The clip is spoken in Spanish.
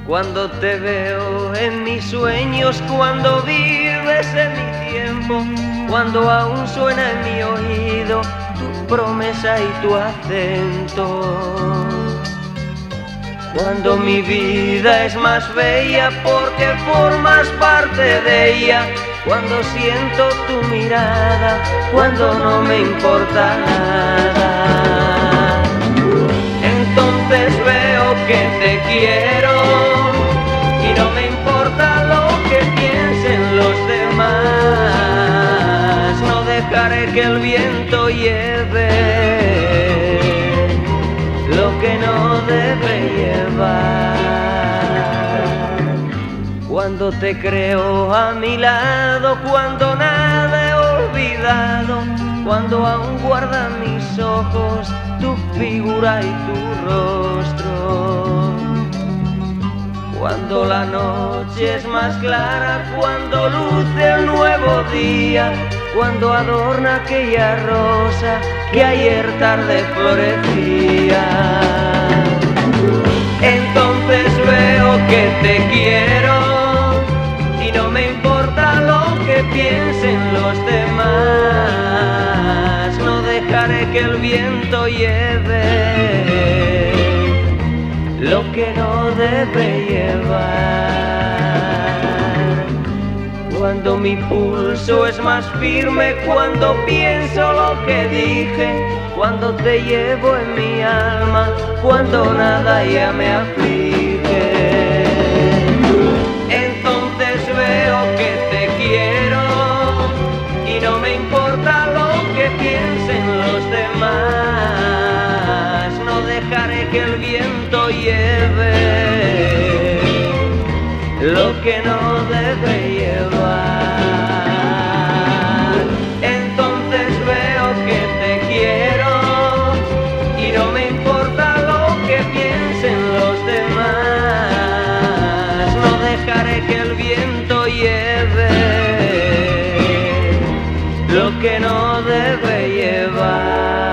Cuando te veo en mis sueños, cuando vives en mi tiempo, cuando aún suena en mi oído tu promesa y tu acento. Cuando mi vida es más bella porque formas parte de ella, cuando siento tu mirada, cuando no me importa nada, entonces veo que te quiero y no me importa lo que piensen los demás. No dejaré que el viento lleve lo que no debe llevar. Cuando te creo a mi lado, cuando nada he olvidado, cuando aún guardan mis ojos tu figura y tu rostro. Cuando la noche es más clara, cuando luce el nuevo día, cuando adorna aquella rosa que ayer tarde florecía. Entonces veo que te quiero y no me importa lo que piensen los demás. No dejaré que el viento lleve lo que no debe llevar. Cuando mi pulso es más firme, cuando pienso lo que dije, cuando te llevo en mi alma, cuando nada ya me aflige, entonces veo que te quiero y no me importa lo que piensen los demás. No dejaré que el viento lleve lo que no debe llevar. Entonces veo que te quiero y no me importa lo que piensen los demás. No dejaré que el viento lleve lo que no debe llevar.